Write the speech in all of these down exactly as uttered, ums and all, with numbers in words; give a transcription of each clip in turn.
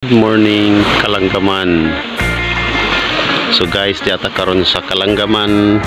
Good morning, Kalanggaman. So guys, di ata karon sa Kalanggaman.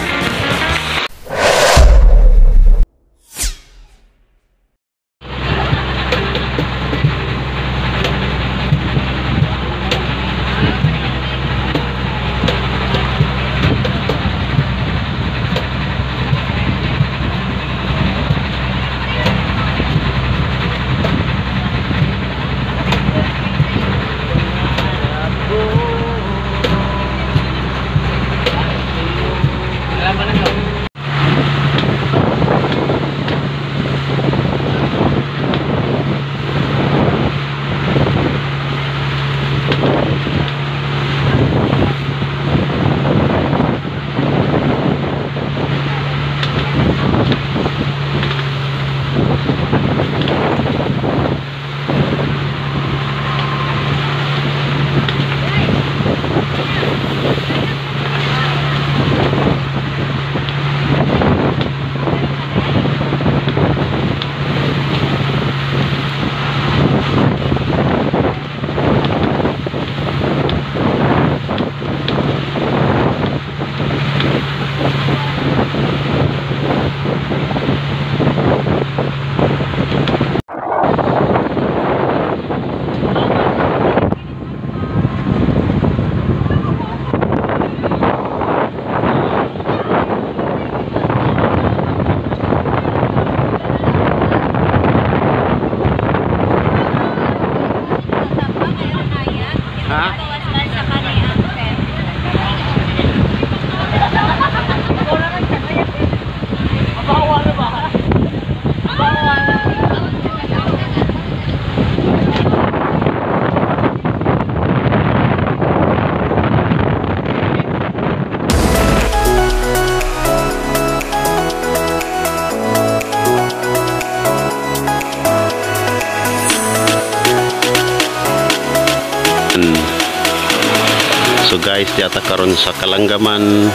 So guys, di ata karon sa Kalanggaman.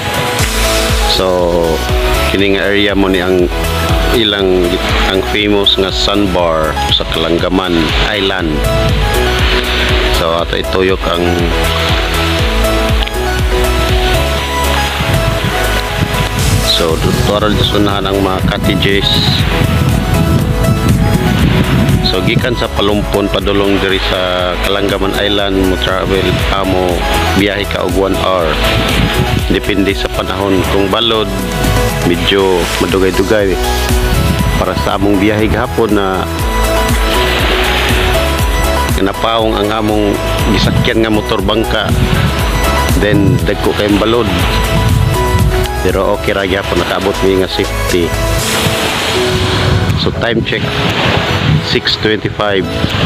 So kini nga area mo ni ang ilang ang famous nga sandbar sa Kalanggaman Island. So ato ituyok ang So tutorial sunahan ang mga cottages. So gikan sa Palumpon padulong diri sa Kalanggaman Island mo travel amo biyahe ka og one hour. Depende sa panahon, kung balod medyo madugay-dugay para sa among biyahe gahapon na napawong ang among gisakyan nga motor bangka, then dagko kay balod, pero okay ra gyapon, nakaabot mi nga safety. So time check six twenty-five.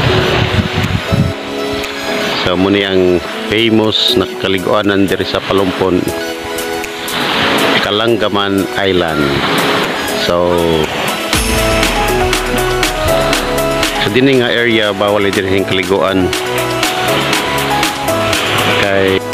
So muni ang famous na kaliguanan diri sa Palumpon, Kalanggaman Island. So sa dini nga area bawal diri kaliguan kay